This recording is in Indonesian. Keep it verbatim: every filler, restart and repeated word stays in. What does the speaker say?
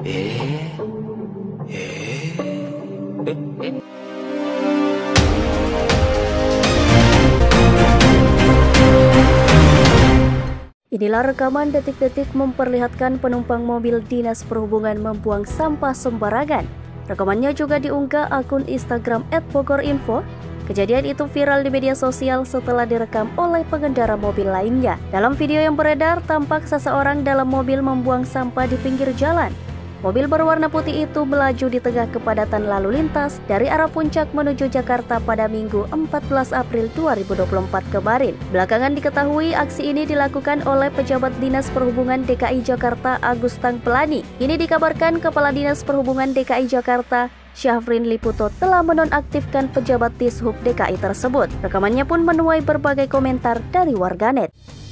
Eh, eh, eh, eh. Inilah rekaman detik-detik memperlihatkan penumpang mobil dinas perhubungan membuang sampah sembarangan. Rekamannya juga diunggah akun Instagram et bogorinfo. Kejadian itu viral di media sosial setelah direkam oleh pengendara mobil lainnya. Dalam video yang beredar, tampak seseorang dalam mobil membuang sampah di pinggir jalan. Mobil berwarna putih itu melaju di tengah kepadatan lalu lintas dari arah Puncak menuju Jakarta pada Minggu empat belas April dua ribu dua puluh empat kemarin. Belakangan diketahui aksi ini dilakukan oleh pejabat Dinas Perhubungan D K I Jakarta Agus Tangpelani. Ini dikabarkan Kepala Dinas Perhubungan D K I Jakarta Syafrin Liputo telah menonaktifkan pejabat Dishub D K I tersebut. Rekamannya pun menuai berbagai komentar dari warganet.